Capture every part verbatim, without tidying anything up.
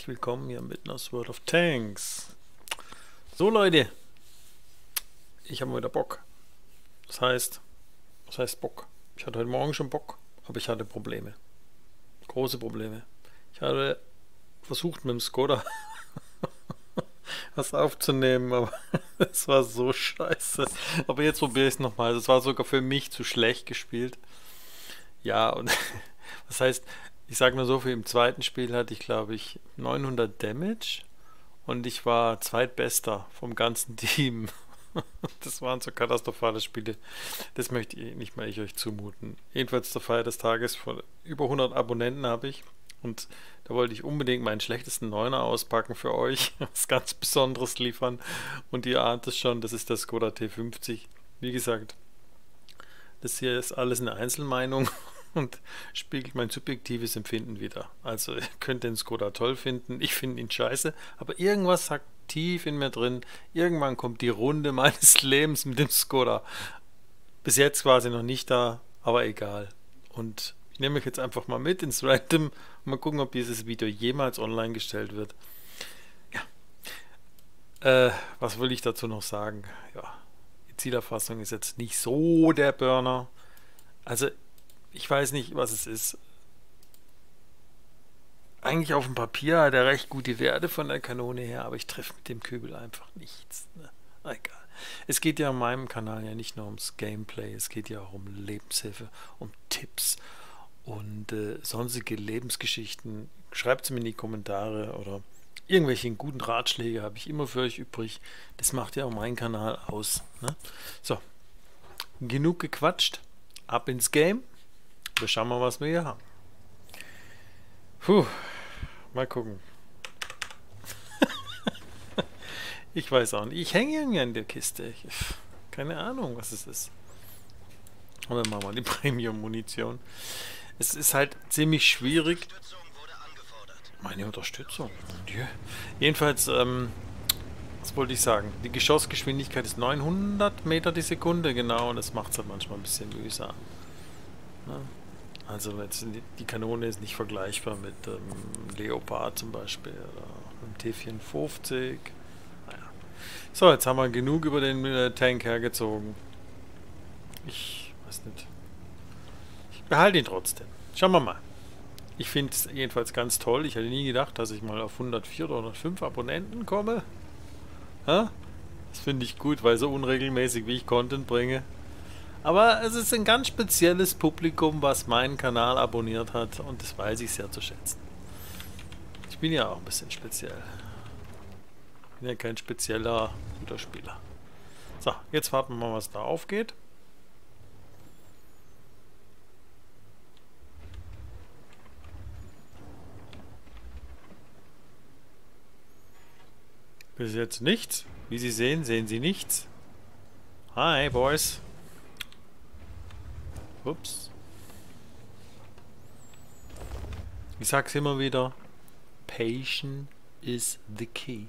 willkommen hier mitten aus World of Tanks. So Leute, ich habe mal wieder Bock. Das heißt, was heißt Bock? Ich hatte heute Morgen schon Bock, aber ich hatte Probleme. Große Probleme. Ich hatte versucht mit dem Skoda was aufzunehmen, aber es war so scheiße. Aber jetzt probiere ich es nochmal. Es war sogar für mich zu schlecht gespielt. Ja, und das heißt, ich sage nur so viel, im zweiten Spiel hatte ich, glaube ich, neunhundert Damage und ich war zweitbester vom ganzen Team. Das waren so katastrophale Spiele. Das möchte ich nicht mehr ich euch zumuten. Jedenfalls zur Feier des Tages von über hundert Abonnenten habe ich. Und da wollte ich unbedingt meinen schlechtesten Neuner auspacken für euch. Was ganz Besonderes liefern. Und ihr ahnt es schon, das ist der Skoda T fünfzig. Wie gesagt, das hier ist alles eine Einzelmeinung und spiegelt mein subjektives Empfinden wider. Also ihr könnt den Skoda toll finden, ich finde ihn scheiße, aber irgendwas sagt tief in mir drin, irgendwann kommt die Runde meines Lebens mit dem Skoda. Bis jetzt quasi noch nicht da, aber egal. Und ich nehme euch jetzt einfach mal mit ins Random und mal gucken, ob dieses Video jemals online gestellt wird. Ja. Äh, was will ich dazu noch sagen? Ja, die Zielerfassung ist jetzt nicht so der Burner. Also, ich weiß nicht, was es ist. Eigentlich auf dem Papier hat er recht gute Werte von der Kanone her, aber ich treffe mit dem Kübel einfach nichts. Ne? Egal. Es geht ja in meinem Kanal ja nicht nur ums Gameplay, es geht ja auch um Lebenshilfe, um Tipps und äh, sonstige Lebensgeschichten. Schreibt es mir in die Kommentare oder irgendwelche guten Ratschläge habe ich immer für euch übrig. Das macht ja auch meinen Kanal aus. Ne? So, genug gequatscht. Ab ins Game. Wir schauen mal, was wir hier haben. Puh, mal gucken. Ich weiß auch nicht. Ich hänge irgendwie an der Kiste. Ich, keine Ahnung, was es ist. Aber machen wir mal die Premium-Munition. Es ist halt ziemlich schwierig. Meine Unterstützung. Ja. Jedenfalls, ähm, was wollte ich sagen? Die Geschossgeschwindigkeit ist neunhundert Meter die Sekunde, genau, und das macht es halt manchmal ein bisschen mühsam. Ne? Also jetzt die Kanone ist nicht vergleichbar mit ähm, Leopard zum Beispiel oder mit dem T vierundfünfzig. Naja. So, jetzt haben wir genug über den äh, Tank hergezogen. Ich weiß nicht. Ich behalte ihn trotzdem. Schauen wir mal. Ich finde es jedenfalls ganz toll. Ich hätte nie gedacht, dass ich mal auf hundertvier oder hundertfünf Abonnenten komme. Ha? Das finde ich gut, weil so unregelmäßig wie ich Content bringe. Aber es ist ein ganz spezielles Publikum, was meinen Kanal abonniert hat und das weiß ich sehr zu schätzen. Ich bin ja auch ein bisschen speziell. Ich bin ja kein spezieller guter Spieler. So, jetzt warten wir mal, was da aufgeht. Bis jetzt nichts. Wie Sie sehen, sehen Sie nichts. Hi, Boys. Ups. Ich sag's immer wieder. Patience is the key.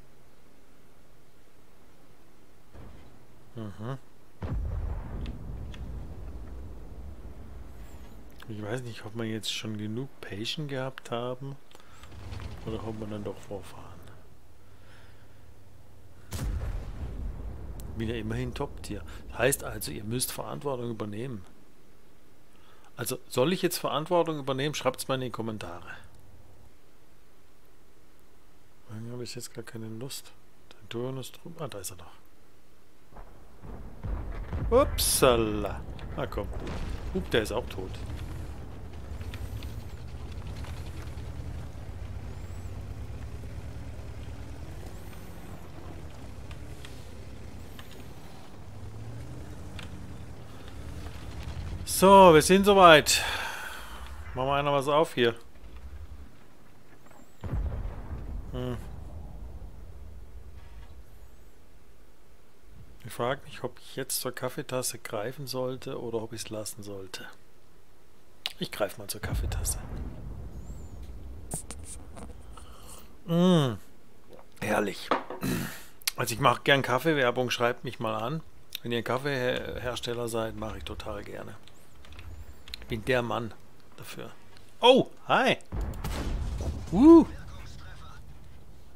Mhm. Ich weiß nicht, ob wir jetzt schon genug Patience gehabt haben oder ob wir dann doch vorfahren. Ich bin ja immerhin Top-Tier. Das heißt also, ihr müsst Verantwortung übernehmen. Also, soll ich jetzt Verantwortung übernehmen? Schreibt es mal in die Kommentare. Dann habe ich jetzt gar keine Lust. Der Turn ist drum. Ah, da ist er noch. Upsala. Ah, komm. Up, der ist auch tot. So, wir sind soweit. Machen wir einer was auf hier. Hm. Ich frage mich, ob ich jetzt zur Kaffeetasse greifen sollte oder ob ich es lassen sollte. Ich greife mal zur Kaffeetasse. Mmh. Herrlich. Also ich mache gern Kaffeewerbung, schreibt mich mal an. Wenn ihr Kaffeehersteller seid, mache ich total gerne. Ich bin der Mann dafür. Oh, hi. Uh.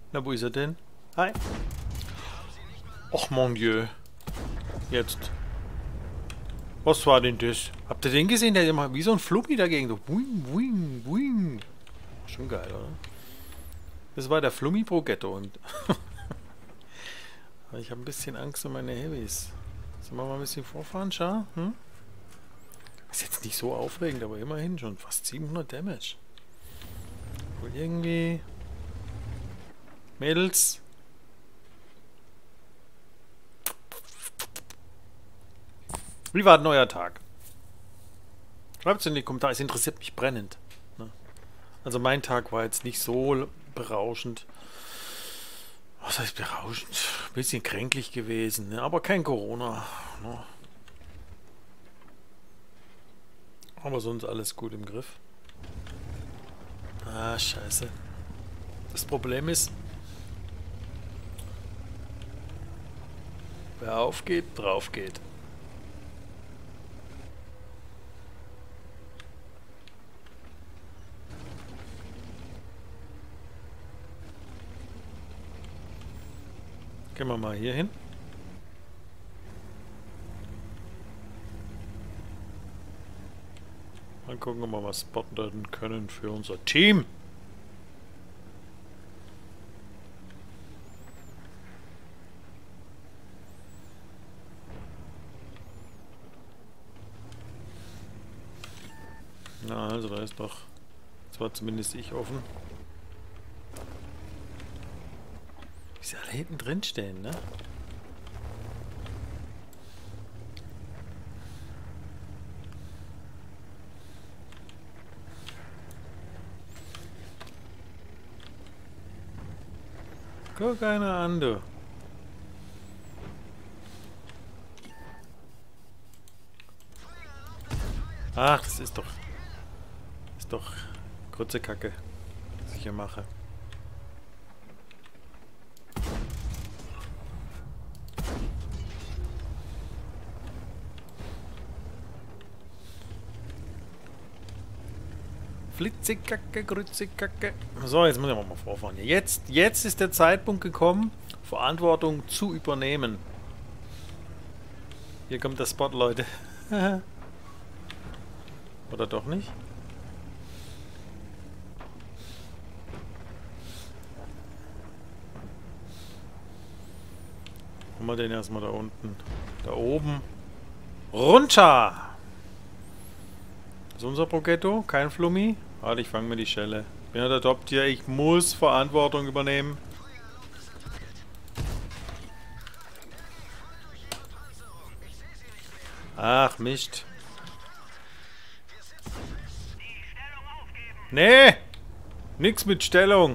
Na, wo ist er denn? Hi. Och, mon Dieu. Jetzt. Was war denn das? Habt ihr den gesehen? Der hat immer wie so ein Flummi dagegen. So, wuing, wuing, wuing. Schon geil, oder? Das war der Flummi pro Ghetto. Und ich habe ein bisschen Angst um meine Heavys. Sollen wir mal ein bisschen vorfahren, Schar? Hm? Ist jetzt nicht so aufregend, aber immerhin schon fast siebenhundert Damage. Wohl irgendwie... Mädels... Wie war ein neuer Tag? Schreibt es in die Kommentare, es interessiert mich brennend. Ne? Also mein Tag war jetzt nicht so berauschend. Was heißt berauschend? Ein bisschen kränklich gewesen, ne? Aber kein Corona. Ne? Aber sonst alles gut im Griff. Ah, scheiße. Das Problem ist, wer aufgeht, drauf geht. Gehen wir mal hier hin. Mal gucken, ob wir was spotten können für unser Team. Na, also da ist doch, das war zumindest ich offen. Wie sie alle hinten drin stehen, ne? Guck einer an, du. Ach, das ist doch... Ist doch kurze Kacke, was ich hier mache. Flitzekacke, Grützekacke. So, jetzt muss ich mal vorfahren. Jetzt, jetzt ist der Zeitpunkt gekommen, Verantwortung zu übernehmen. Hier kommt der Spot, Leute. Oder doch nicht? Machen wir den erstmal da unten. Da oben. Runter! Ist unser Progetto? Kein Flummi? Warte, ich fange mir die Schelle. Ich bin ja der Top-Tier, ich muss Verantwortung übernehmen. Ach, Mist. Nee! Nix mit Stellung.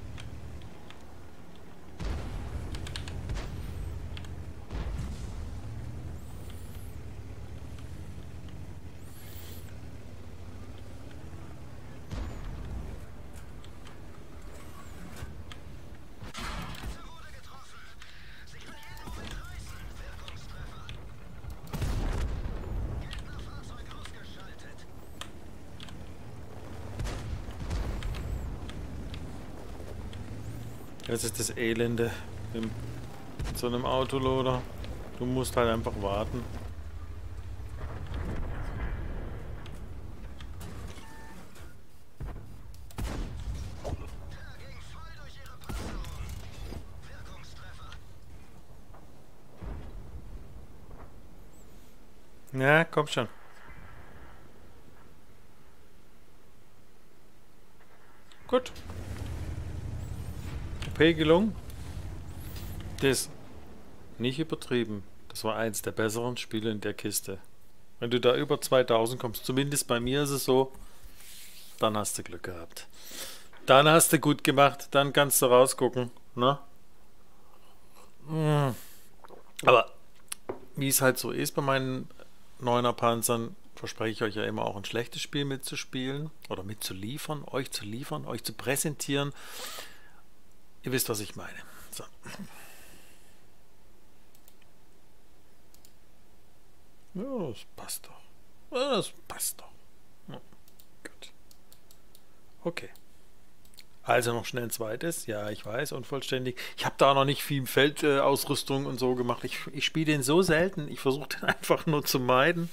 Das ist das Elende in so einem Autoloader. Du musst halt einfach warten. Ja, komm schon. Gut. O P gelungen. Das nicht übertrieben. Das war eins der besseren Spiele in der Kiste. Wenn du da über zweitausend kommst, zumindest bei mir ist es so, dann hast du Glück gehabt. Dann hast du gut gemacht, dann kannst du rausgucken, ne? Aber wie es halt so ist bei meinen neuner Panzern, verspreche ich euch ja immer auch ein schlechtes Spiel mitzuspielen oder mitzuliefern, euch zu liefern, euch zu präsentieren. Ihr wisst, was ich meine. So. Ja, das passt doch. Ja, das passt doch. Ja, gut. Okay. Also noch schnell ein zweites. Ja, ich weiß, unvollständig. Ich habe da auch noch nicht viel Feldausrüstung äh, Ausrüstung und so gemacht. Ich, ich spiele den so selten. Ich versuche den einfach nur zu meiden.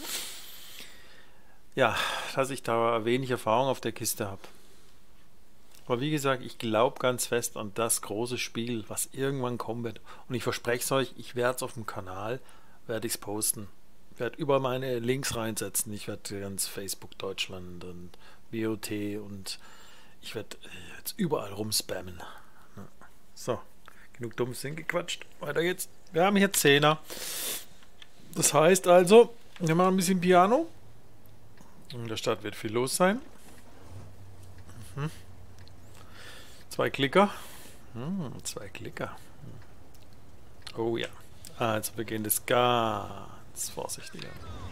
Ja, dass ich da wenig Erfahrung auf der Kiste habe. Aber wie gesagt, ich glaube ganz fest an das große Spiel, was irgendwann kommen wird. Und ich verspreche es euch, ich werde es auf dem Kanal, werde ich es posten. Ich werde überall meine Links reinsetzen. Ich werde ganz Facebook Deutschland und W O T und ich werde jetzt überall rumspammen. So, genug dummes Ding gequatscht. Weiter geht's. Wir haben hier Zehner. Das heißt also, wir machen ein bisschen Piano. In der Stadt wird viel los sein. Mhm. Zwei Klicker. Hm, zwei Klicker. Oh ja. Also beginnt es ganz vorsichtiger.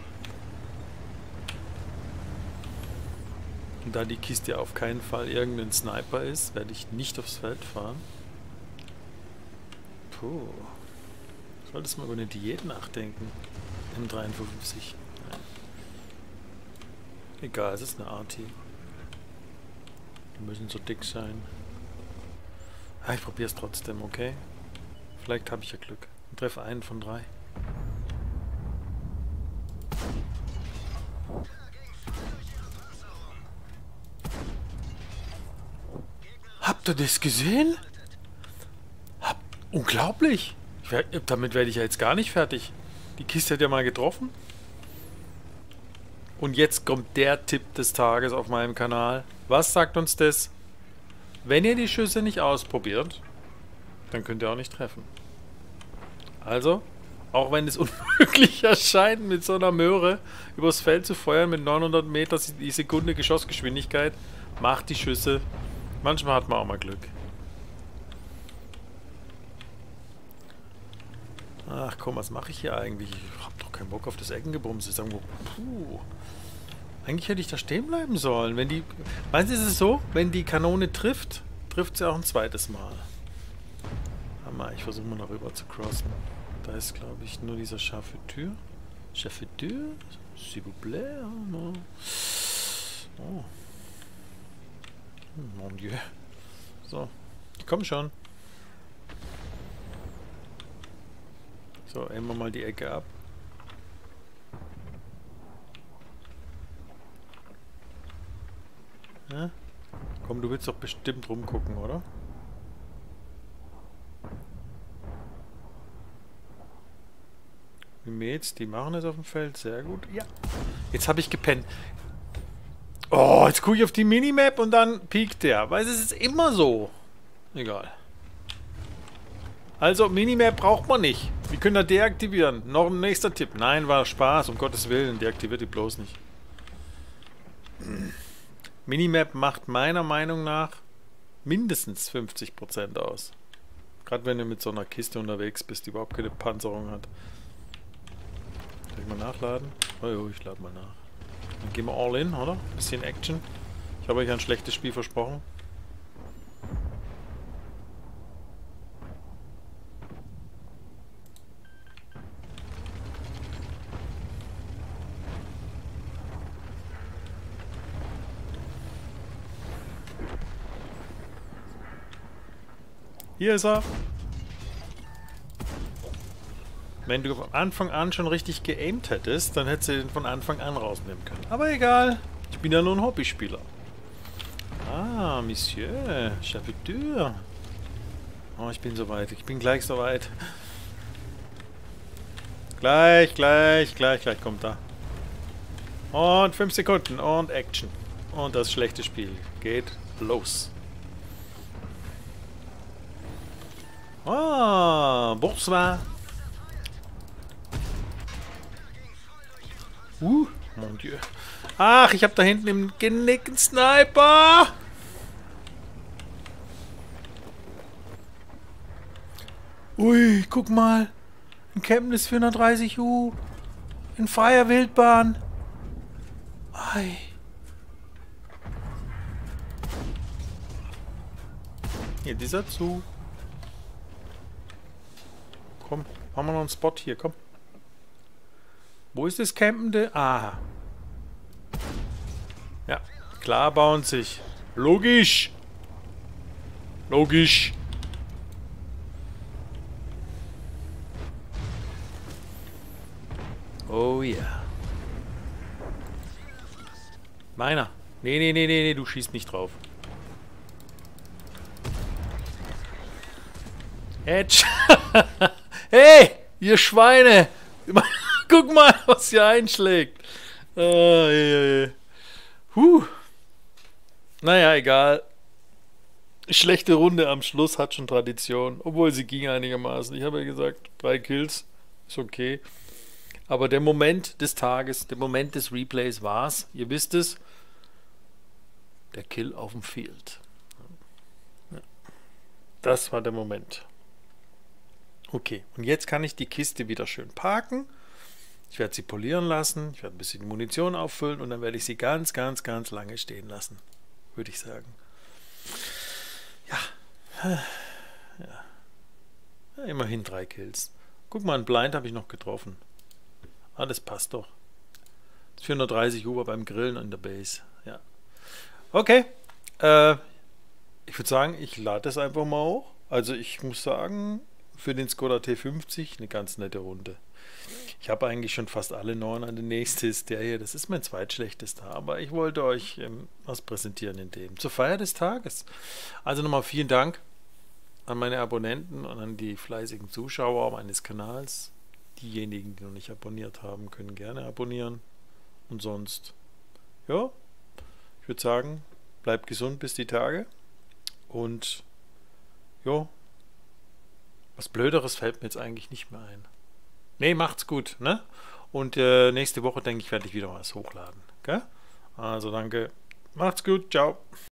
Und da die Kiste auf keinen Fall irgendein Sniper ist, werde ich nicht aufs Feld fahren. Puh. Solltest mal über eine Diät nachdenken. M dreiundfünfzig. Ja. Egal, es ist eine Arti. Die müssen so dick sein. Ah, ich probiere es trotzdem, okay? Vielleicht habe ich ja Glück. Und treffe einen von drei. Habt ihr das gesehen? Hab, unglaublich! Ich werd, damit werde ich ja jetzt gar nicht fertig. Die Kiste hat ja mal getroffen. Und jetzt kommt der Tipp des Tages auf meinem Kanal. Was sagt uns das? Wenn ihr die Schüsse nicht ausprobiert, dann könnt ihr auch nicht treffen. Also, auch wenn es unmöglich erscheint, mit so einer Möhre übers Feld zu feuern mit neunhundert Meter die Sekunde Geschossgeschwindigkeit, macht die Schüsse. Manchmal hat man auch mal Glück. Ach komm, was mache ich hier eigentlich? Ich hab doch keinen Bock auf das Eckengebumse. Ist irgendwo. Puh. Eigentlich hätte ich da stehen bleiben sollen. Wenn die. Meinst du, ist es so? Wenn die Kanone trifft, trifft sie auch ein zweites Mal. Hammer, ich versuche mal noch rüber zu crossen. Da ist, glaube ich, nur dieser scharfe Tür. Scharfe Tür? S'il vous plaît. Oh. Mon Dieu. So, ich komme schon. So, aimen wir mal die Ecke ab. Ja? Komm, du willst doch bestimmt rumgucken, oder? Die Mädels, die machen es auf dem Feld. Sehr gut. Ja. Jetzt habe ich gepennt. Oh, jetzt gucke ich auf die Minimap und dann piekt der. Weil es ist immer so. Egal. Also, Minimap braucht man nicht. Wir können das deaktivieren. Noch ein nächster Tipp. Nein, war Spaß. Um Gottes Willen. Deaktiviert die bloß nicht. Minimap macht meiner Meinung nach mindestens fünfzig Prozent aus. Gerade wenn du mit so einer Kiste unterwegs bist, die überhaupt keine Panzerung hat. Soll ich mal nachladen? Oh, jo, ich lade mal nach. Dann gehen wir all in, oder? Bisschen Action. Ich habe euch ein schlechtes Spiel versprochen. Hier ist er. Wenn du von Anfang an schon richtig geaimt hättest, dann hättest du den von Anfang an rausnehmen können. Aber egal. Ich bin ja nur ein Hobbyspieler. Ah, Monsieur. Chapiteur. Oh, ich bin soweit. Ich bin gleich soweit. Gleich, gleich, gleich, gleich kommt er. Und fünf Sekunden und Action. Und das schlechte Spiel geht los. Ah, bonsoir. Uh, mon Dieu. Ach, ich habe da hinten im Genick einen Sniper. Ui, guck mal. Ein Chemnitz vierhundertdreißig U. In freier Wildbahn. Ei. Hier, dieser zu. Komm, haben wir noch einen Spot hier, komm. Wo ist das Campende? Aha. Ja, klar bauen sich. Logisch. Logisch. Oh ja. Yeah. Meiner. Nee, nee, nee, nee, nee, du schießt nicht drauf. Edge. Hey, ihr Schweine. Guck mal, was hier einschlägt. Oh, je, je. Huh. Naja, egal. Schlechte Runde am Schluss hat schon Tradition. Obwohl sie ging einigermaßen. Ich habe ja gesagt, drei Kills. Ist okay. Aber der Moment des Tages, der Moment des Replays war's. Ihr wisst es. Der Kill auf dem Field. Das war der Moment. Okay, und jetzt kann ich die Kiste wieder schön parken. Ich werde sie polieren lassen. Ich werde ein bisschen Munition auffüllen und dann werde ich sie ganz, ganz, ganz lange stehen lassen. Würde ich sagen. Ja. Ja. Ja, immerhin drei Kills. Guck mal, ein Blind habe ich noch getroffen. Ah, das passt doch. vierhundertdreißig Uber beim Grillen in der Base. Ja. Okay. Äh, ich würde sagen, ich lade das einfach mal hoch. Also ich muss sagen, für den Skoda T fünfzig eine ganz nette Runde. Ich habe eigentlich schon fast alle neun. An der nächste ist der hier. Das ist mein zweitschlechtester. Aber ich wollte euch ähm, was präsentieren in dem. Zur Feier des Tages. Also nochmal vielen Dank an meine Abonnenten und an die fleißigen Zuschauer meines Kanals. Diejenigen, die noch nicht abonniert haben, können gerne abonnieren. Und sonst, ja, ich würde sagen, bleibt gesund bis die Tage. Und ja, was Blöderes fällt mir jetzt eigentlich nicht mehr ein. Nee, macht's gut, ne? Und äh, nächste Woche, denke ich, werde ich wieder was hochladen. Gell? Also danke. Macht's gut. Ciao.